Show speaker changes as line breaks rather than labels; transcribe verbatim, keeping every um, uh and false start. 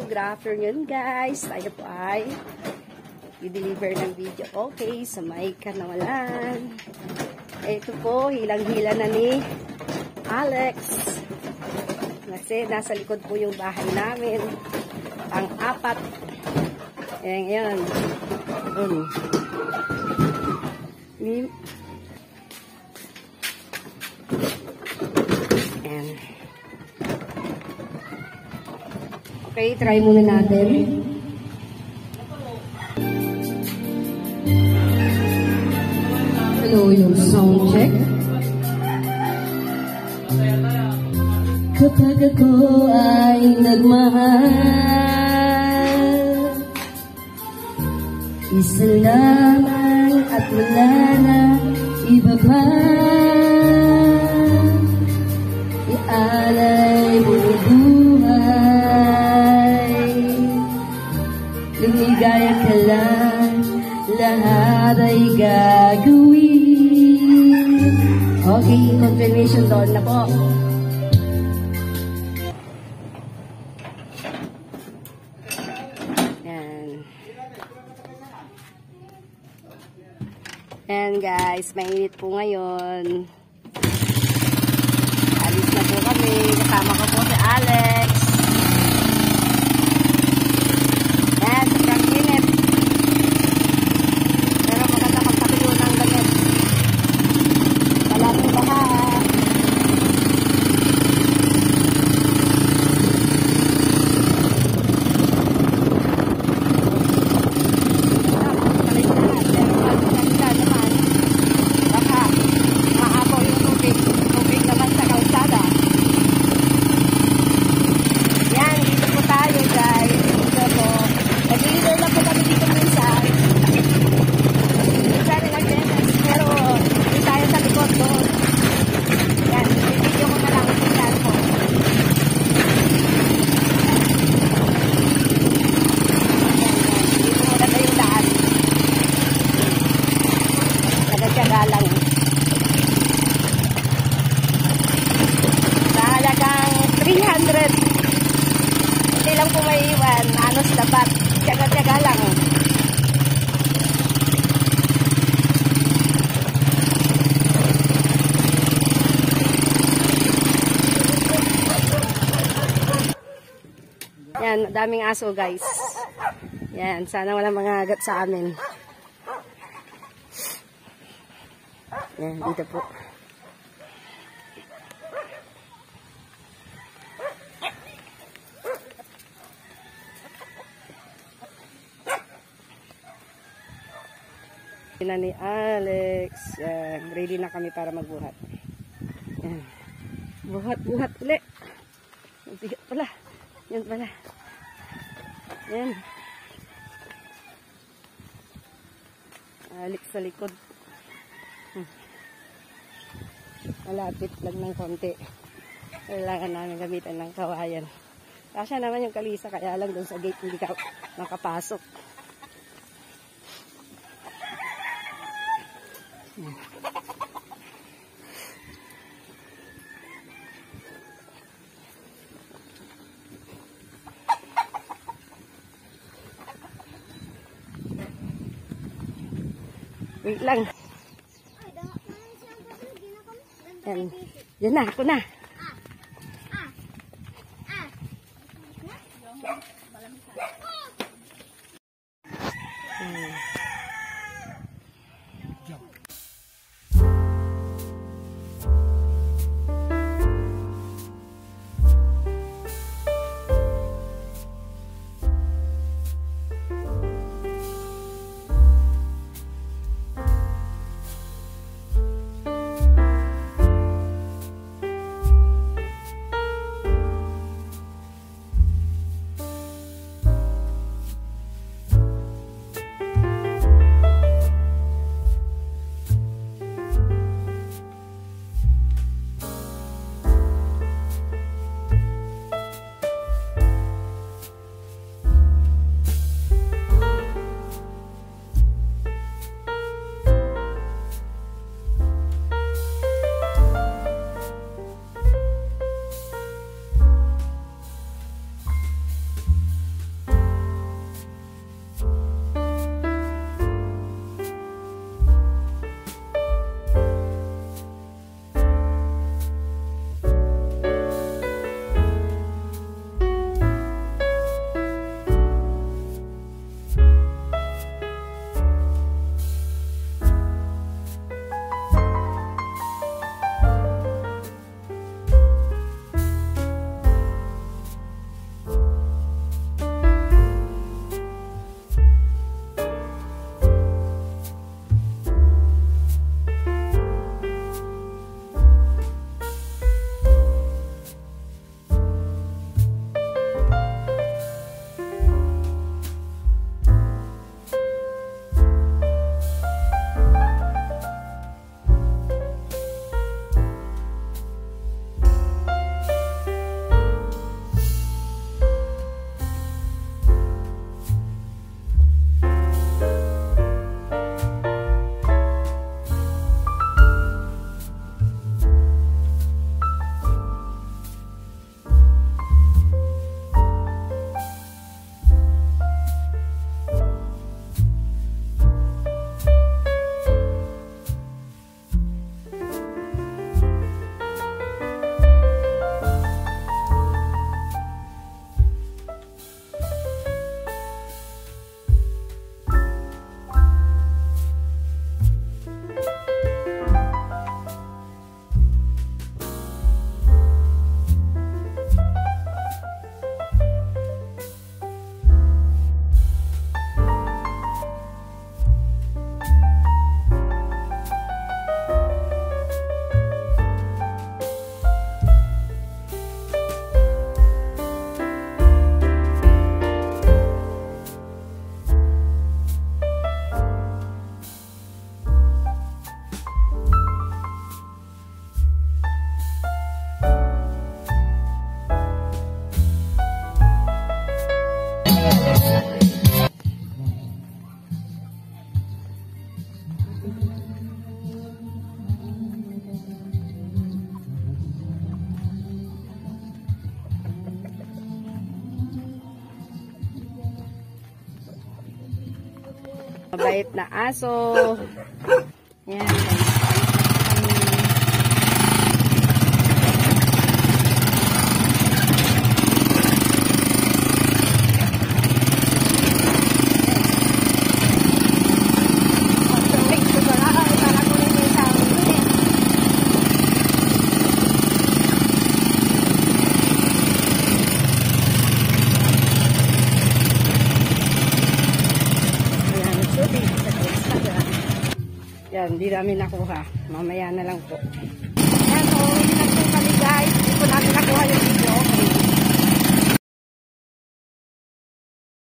good afternoon guys. Tayo po ay i-deliver ng video okay sa may Canaoalan. Ito po, hilang-hila na ni Alex. Kasi nasa likod po yung bahay namin. Pang-apat. Ayan, ayan. Um. Ayan. Okay, try muna natin. Hello, yung sound check. Kapag ako ay nagmahal, isa lamang at wala na iba pa, ialay mo buhay, lumigaya ka lang, lahat ay gagawin. Okay, confirmation doon na po. Ayan guys, mainit po ngayon. Alis na po kami. Kasama ko po si Alex. Ayan, sobrang init. Pero maganda magpapilo ng damit. Wala pong baha. three hundred. Hindi lang po may iwan. Anos dapat. Tiyaga-tiyaga lang. Yan, daming aso guys. Yan, sana wala mga agat sa amin. Yan, dito po. Na ni Alex. Yan. Ready na kami para magbuhat. Yan. Buhat, buhat ulit. Bigat pala. Yan pala. Yan. Alex sa likod. Hmm. Malapit lang ng konti. Kailangan namin gamitan ng kawayan. Kasya naman yung kalisa, kaya lang doon sa gate hindi ka makapasok. Hmm. Wait lang. Yan. Yan na, ako na. Hmm. Mabait na aso. Yan, guys. Yan, hindi namin nakuha. Mamaya na lang po. Yan, so, hindi na po kami guys. Hindi po namin nakuha